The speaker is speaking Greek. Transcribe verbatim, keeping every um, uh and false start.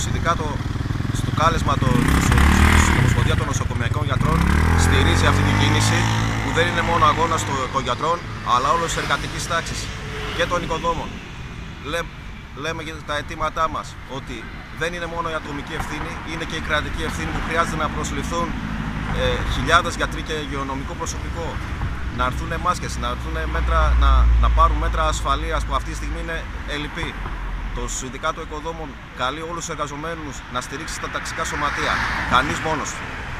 Συνδικάτο, στο κάλεσμα το, στην Ομοσπονδία των Νοσοκομιακών Γιατρών, στηρίζει αυτή την κίνηση που δεν είναι μόνο αγώνας των γιατρών, αλλά όλης της εργατικής τάξης και των οικοδόμων. Λέ, λέμε για τα αιτήματά μας ότι δεν είναι μόνο η ατομική ευθύνη, είναι και η κρατική ευθύνη που χρειάζεται να προσληφθούν ε, χιλιάδες γιατροί και υγειονομικό προσωπικό. Να έρθουν μάσκες, να, μέτρα, να, να πάρουν μέτρα ασφαλείας που αυτή τη στιγμή είναι ελλειπή. Το Συνδικάτο Οικοδόμων καλεί όλους τους εργαζομένους να στηρίξει τα ταξικά σωματεία, κανείς μόνος του.